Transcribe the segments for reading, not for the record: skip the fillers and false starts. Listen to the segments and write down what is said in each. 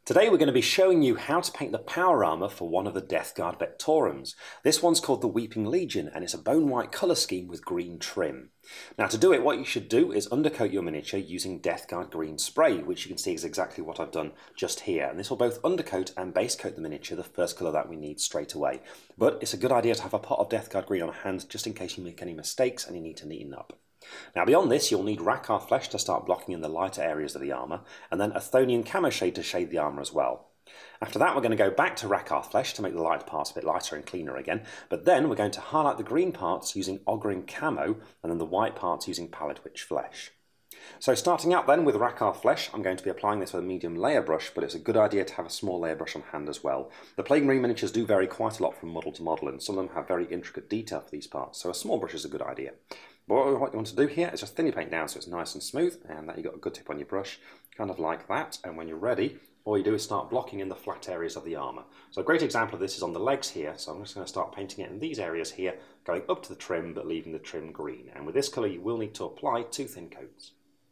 Today we're going to be showing you how to paint the power armour for one of the Death Guard Vectorums. This one's called the Weeping Legion and it's a bone white colour scheme with green trim. Now to do it, what you should do is undercoat your miniature using Death Guard green spray, which you can see is exactly what I've done just here. And this will both undercoat and base coat the miniature, the first colour that we need straight away. But it's a good idea to have a pot of Death Guard green on hand just in case you make any mistakes and you need to neaten up. Now beyond this, you'll need Rakkar flesh to start blocking in the lighter areas of the armour, and then a Chthonian camo shade to shade the armour as well. After that, we're going to go back to Rakkar flesh to make the light parts a bit lighter and cleaner again, but then we're going to highlight the green parts using Ogryn camo, and then the white parts using Pallid Witch flesh. So starting out then with Rakkar flesh, I'm going to be applying this with a medium layer brush, but it's a good idea to have a small layer brush on hand as well. The Plague Marine miniatures do vary quite a lot from model to model, and some of them have very intricate detail for these parts, so a small brush is a good idea. But what you want to do here is just thin your paint down so it's nice and smooth, and that you've got a good tip on your brush, kind of like that. And when you're ready, all you do is start blocking in the flat areas of the armour. So a great example of this is on the legs here, so I'm just going to start painting it in these areas here, going up to the trim but leaving the trim green. And with this colour you will need to apply 2 thin coats.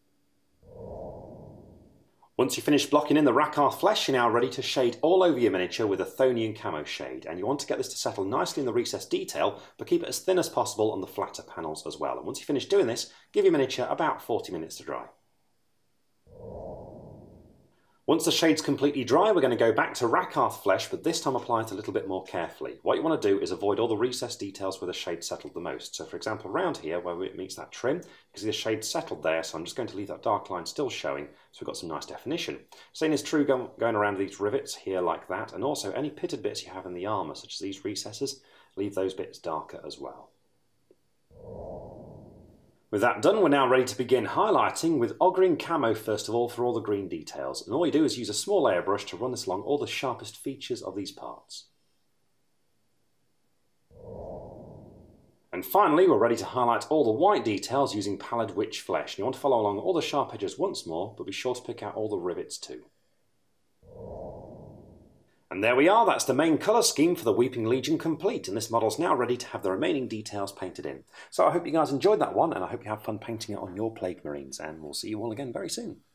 Once you've finished blocking in the Rakkar flesh, you're now ready to shade all over your miniature with a Chthonian camo shade, and you want to get this to settle nicely in the recessed detail, but keep it as thin as possible on the flatter panels as well. And once you finish doing this, give your miniature about 40 minutes to dry. Once the shade's completely dry, we're going to go back to Rakkar flesh, but this time apply it a little bit more carefully. What you want to do is avoid all the recessed details where the shade settled the most. So for example, around here where it meets that trim, you can see the shade settled there, so I'm just going to leave that dark line still showing, so we've got some nice definition. Same is true going around these rivets here like that, and also any pitted bits you have in the armour, such as these recesses, leave those bits darker as well. With that done, we're now ready to begin highlighting with Ogryn camo first of all for all the green details. And all you do is use a small layer brush to run this along all the sharpest features of these parts. And finally, we're ready to highlight all the white details using Pallid Witch flesh. And you want to follow along all the sharp edges once more, but be sure to pick out all the rivets too. And there we are, that's the main colour scheme for the Weeping Legion complete, and this model's now ready to have the remaining details painted in. So I hope you guys enjoyed that one, and I hope you have fun painting it on your Plague Marines, and we'll see you all again very soon.